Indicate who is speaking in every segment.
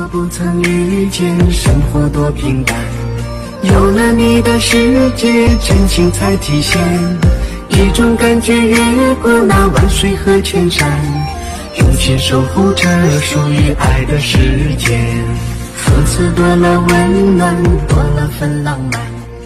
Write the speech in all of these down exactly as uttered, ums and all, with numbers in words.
Speaker 1: 我不曾遇见，生活多平淡，有了你的世界，真情才体现。一种感觉越过那万水和千山，用心守护着属于爱的世界。从此多了温暖，多了份浪漫。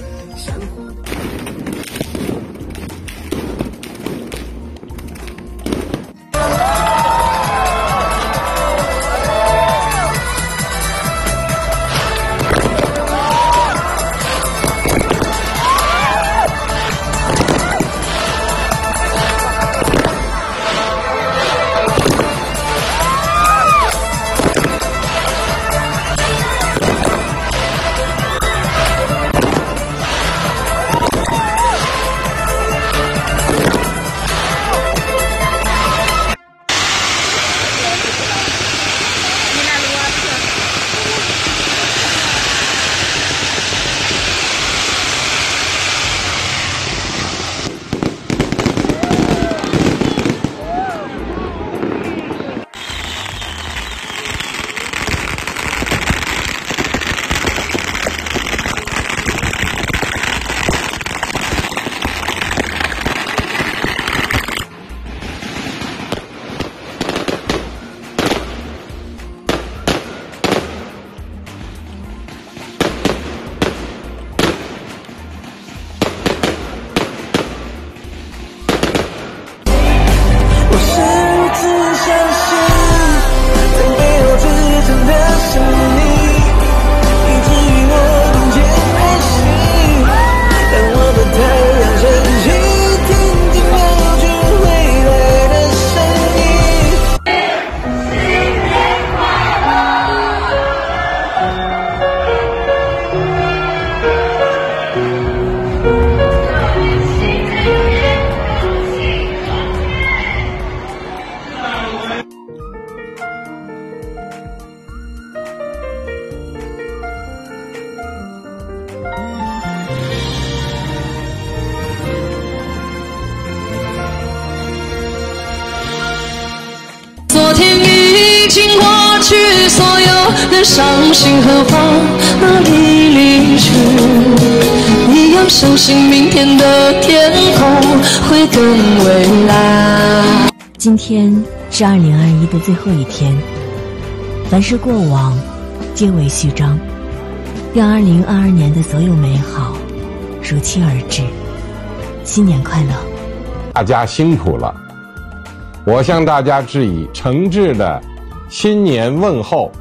Speaker 2: 昨天已经过去，所有的伤心和慌哪里离去？你要相信明天的天空会更蔚蓝。
Speaker 3: 今天是二零二一的最后一天，凡是过往皆为序章，愿二零二二年的所有美好如期而至。新年快乐！
Speaker 4: 大家辛苦了，我向大家致以诚挚的新年问候，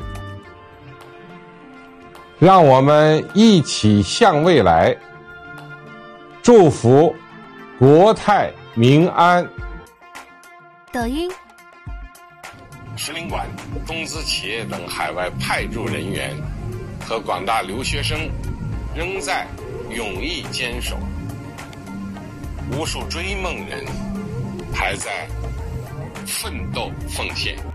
Speaker 4: 让我们一起向未来，祝福国泰民安。
Speaker 5: 抖音、
Speaker 4: 使领馆、中资企业等海外派驻人员和广大留学生仍在勇毅坚守，无数追梦人还在奋斗奉献。